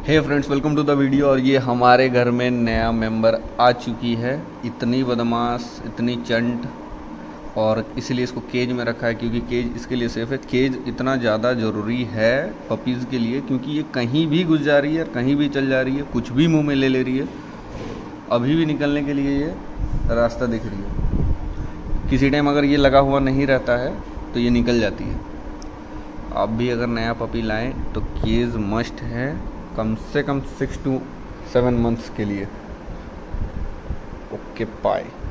Hey friends, welcome to the video. और ये हमारे घर में नया मेंबर आ चुकी है। इतनी बदमाश, इतनी चंट, और इसीलिए इसको केज में रखा है क्योंकि केज इसके लिए सेफ़ है। केज इतना ज़्यादा ज़रूरी है पपीज़ के लिए क्योंकि ये कहीं भी घुस जा रही है, कहीं भी चल जा रही है, कुछ भी मुंह में ले ले रही है। अभी भी निकलने के लिए ये रास्ता दिख रही है। किसी टाइम अगर ये लगा हुआ नहीं रहता है तो ये निकल जाती है। आप भी अगर नया पपी लाएं तो केज मस्ट है, कम से कम 6 to 7 मंथ्स के लिए। Okay, bye.